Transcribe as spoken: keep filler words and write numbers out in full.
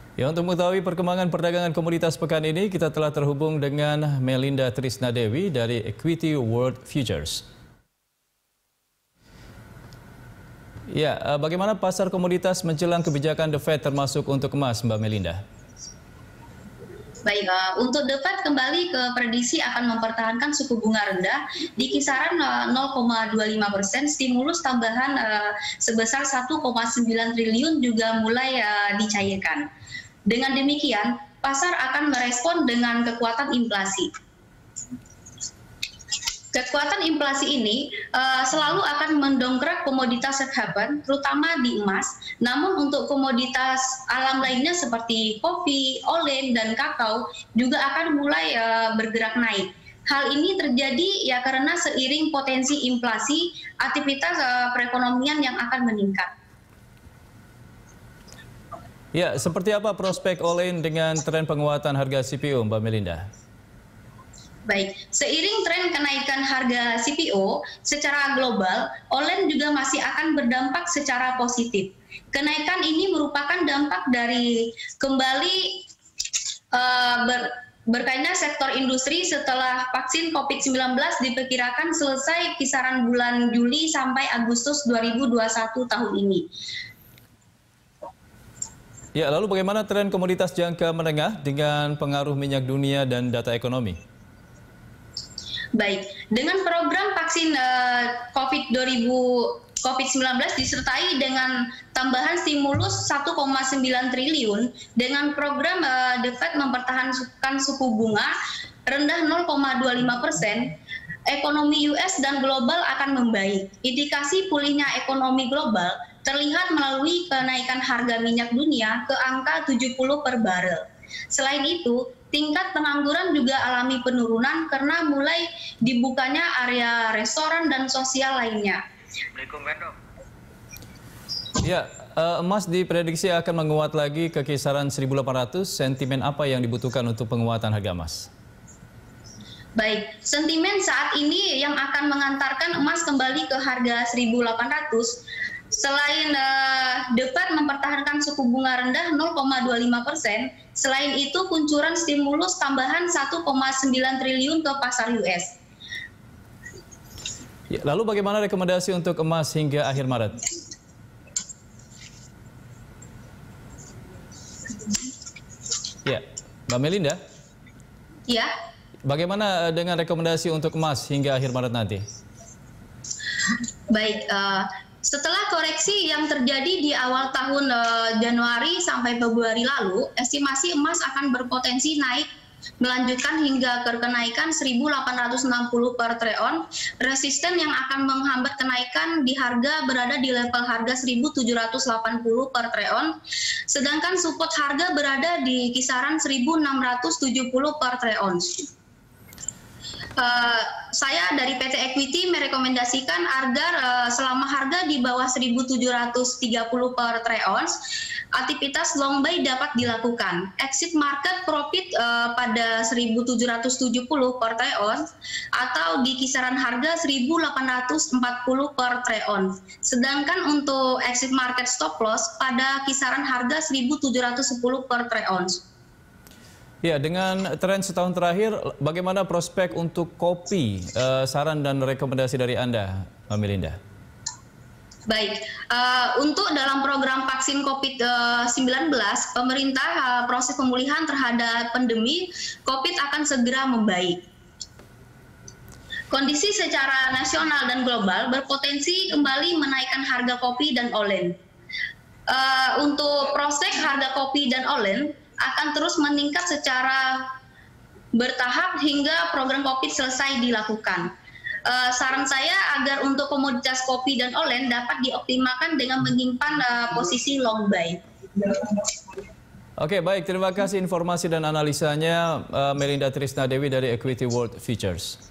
Ya, untuk mengetahui perkembangan perdagangan komoditas pekan ini, kita telah terhubung dengan Melinda Trisnadewi dari Equity World Futures. Ya, bagaimana pasar komoditas menjelang kebijakan The Fed termasuk untuk emas, Mbak Melinda? Baik, uh, untuk The Fed kembali ke prediksi akan mempertahankan suku bunga rendah di kisaran uh, nol koma dua lima persen, stimulus tambahan uh, sebesar satu koma sembilan triliun juga mulai uh, dicairkan. Dengan demikian, pasar akan merespon dengan kekuatan inflasi. Kekuatan inflasi ini uh, selalu akan mendongkrak komoditas safe haven, terutama di emas. Namun untuk komoditas alam lainnya seperti kopi, olen, dan kakao juga akan mulai uh, bergerak naik. Hal ini terjadi ya karena seiring potensi inflasi, aktivitas uh, perekonomian yang akan meningkat. Ya, seperti apa prospek olen dengan tren penguatan harga C P O, Mbak Melinda? Baik, seiring tren kenaikan harga C P O secara global, olen juga masih akan berdampak secara positif. Kenaikan ini merupakan dampak dari kembali uh, ber, berkaitannya sektor industri setelah vaksin COVID sembilan belas diperkirakan selesai kisaran bulan Juli sampai Agustus dua ribu dua puluh satu tahun ini. Ya, lalu bagaimana tren komoditas jangka menengah dengan pengaruh minyak dunia dan data ekonomi? Baik, dengan program vaksin uh, COVID sembilan belas disertai dengan tambahan stimulus satu koma sembilan triliun, dengan program uh, The Fed mempertahankan suku bunga rendah nol koma dua lima persen, ekonomi U S dan global akan membaik. Indikasi pulihnya ekonomi global terlihat melalui kenaikan harga minyak dunia ke angka tujuh puluh per barel. Selain itu, tingkat pengangguran juga alami penurunan karena mulai dibukanya area restoran dan sosial lainnya. Ya, emas diprediksi akan menguat lagi ke kisaran seribu delapan ratus. Sentimen apa yang dibutuhkan untuk penguatan harga emas? Baik, sentimen saat ini yang akan mengantarkan emas kembali ke harga seribu delapan ratus. Selain uh, The Fed mempertahankan suku bunga rendah nol koma dua lima persen, selain itu kuncuran stimulus tambahan satu koma sembilan triliun ke pasar U S. Ya, lalu bagaimana rekomendasi untuk emas hingga akhir Maret? Ya, Mbak Melinda? Ya. Bagaimana dengan rekomendasi untuk emas hingga akhir Maret nanti? Baik, uh, setelah koreksi yang terjadi di awal tahun uh, Januari sampai Februari lalu, estimasi emas akan berpotensi naik melanjutkan hingga ke kenaikan seribu delapan ratus enam puluh per treon. Resisten yang akan menghambat kenaikan di harga berada di level harga seribu tujuh ratus delapan puluh per treon, sedangkan support harga berada di kisaran seribu enam ratus tujuh puluh per treon. Uh, saya dari P T Equity merekomendasikan agar uh, selama harga di bawah seribu tujuh ratus tiga puluh per treon, aktivitas long buy dapat dilakukan. Exit market profit uh, pada seribu tujuh ratus tujuh puluh per treon atau di kisaran harga seribu delapan ratus empat puluh per treon. Sedangkan untuk exit market stop loss pada kisaran harga seribu tujuh ratus sepuluh per treon. Ya, dengan tren setahun terakhir, bagaimana prospek untuk kopi? Uh, saran dan rekomendasi dari Anda, Mbak Melinda. Baik, uh, untuk dalam program vaksin COVID sembilan belas, pemerintah uh, proses pemulihan terhadap pandemi COVID akan segera membaik. Kondisi secara nasional dan global berpotensi kembali menaikkan harga kopi dan olen. Uh, untuk prospek harga kopi dan olen akan terus meningkat secara bertahap hingga program COVID selesai dilakukan. Uh, saran saya agar untuk komoditas kopi dan olen dapat dioptimalkan dengan menyimpan uh, posisi long buy. Oke, baik. Terima kasih informasi dan analisanya uh, Melinda Trisnadewi dari Equity World Futures.